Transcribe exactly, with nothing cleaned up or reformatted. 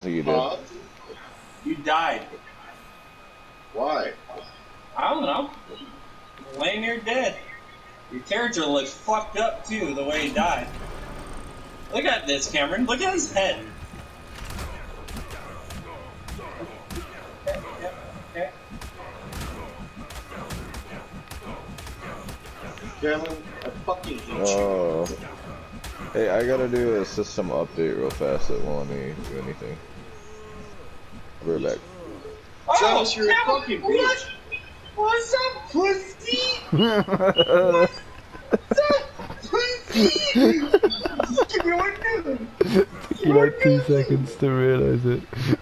You did. Huh? You died. Why? I don't know. Laying there dead. Your character looks fucked up too, the way he died. Look at this, Cameron. Look at his head. Okay, yeah, okay. Cameron, I fucking hate Oh. you. Hey, I gotta do a system update real fast. It won't let me do anything. I'll be right back. Oh, Travis, you're a Cameron, fucking what? bitch. What's up, pussy? What's up, pussy? Just give me one good. Took you like two seconds to realise it.